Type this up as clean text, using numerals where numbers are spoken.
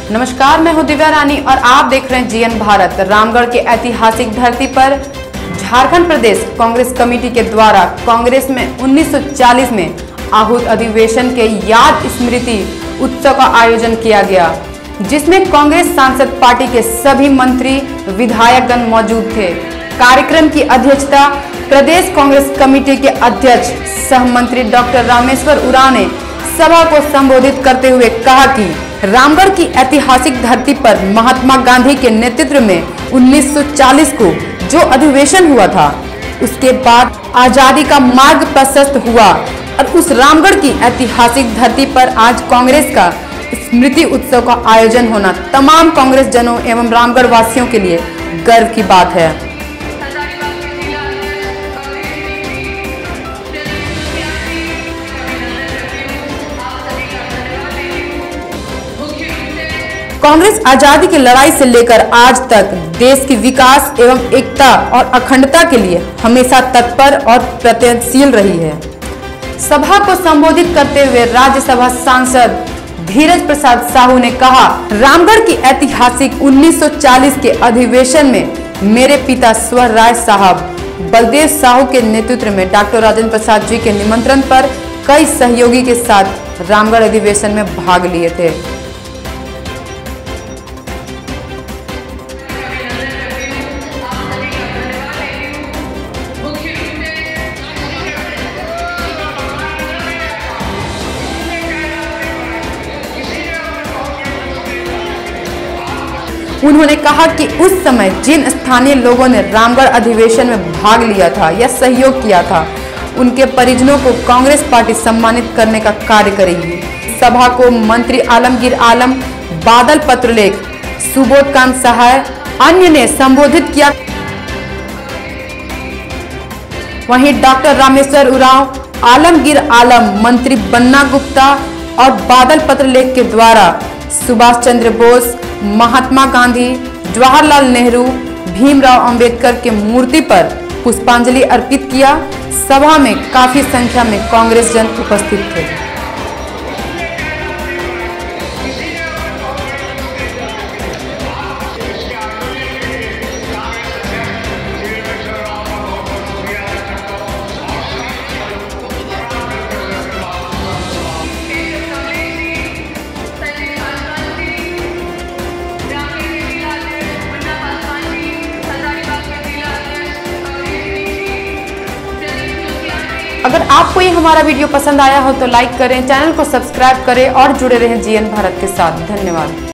नमस्कार, मैं हूं दिव्या रानी और आप देख रहे हैं जीएन भारत। रामगढ़ के ऐतिहासिक धरती पर झारखंड प्रदेश कांग्रेस कमेटी के द्वारा कांग्रेस में 1940 में आहूत अधिवेशन के याद स्मृति उत्सव का आयोजन किया गया, जिसमें कांग्रेस सांसद पार्टी के सभी मंत्री विधायकगण मौजूद थे। कार्यक्रम की अध्यक्षता प्रदेश कांग्रेस कमेटी के अध्यक्ष सह मंत्री डॉक्टर रामेश्वर उरांव ने सभा को संबोधित करते हुए कहा कि रामगढ़ की ऐतिहासिक धरती पर महात्मा गांधी के नेतृत्व में 1940 को जो अधिवेशन हुआ था, उसके बाद आजादी का मार्ग प्रशस्त हुआ और उस रामगढ़ की ऐतिहासिक धरती पर आज कांग्रेस का स्मृति उत्सव का आयोजन होना तमाम कांग्रेस जनों एवं रामगढ़ वासियों के लिए गर्व की बात है। कांग्रेस आजादी की लड़ाई से लेकर आज तक देश के विकास एवं एकता और अखंडता के लिए हमेशा तत्पर और प्रयत्नशील रही है। सभा को संबोधित करते हुए राज्यसभा सांसद धीरज प्रसाद साहू ने कहा, रामगढ़ की ऐतिहासिक 1940 के अधिवेशन में मेरे पिता स्वर राय साहब बलदेव साहू के नेतृत्व में डॉक्टर राजेंद्र प्रसाद जी के निमंत्रण पर कई सहयोगी के साथ रामगढ़ अधिवेशन में भाग लिए थे। उन्होंने कहा कि उस समय जिन स्थानीय लोगों ने रामगढ़ अधिवेशन में भाग लिया था या सहयोग किया था, उनके परिजनों को कांग्रेस पार्टी सम्मानित करने का कार्य करेगी। सभा को मंत्री आलमगीर आलम, बादल पत्रलेख, सुबोध कांत सहाय अन्य ने संबोधित किया। वहीं डॉक्टर रामेश्वर उरांव, आलमगीर आलम, मंत्री बन्ना गुप्ता और बादल पत्रलेख के द्वारा सुभाष चंद्र बोस, महात्मा गांधी, जवाहरलाल नेहरू, भीमराव अंबेडकर के मूर्ति पर पुष्पांजलि अर्पित किया। सभा में काफी संख्या में कांग्रेस जन उपस्थित थे। अगर आपको ये हमारा वीडियो पसंद आया हो तो लाइक करें, चैनल को सब्सक्राइब करें और जुड़े रहें जीएन भारत के साथ। धन्यवाद।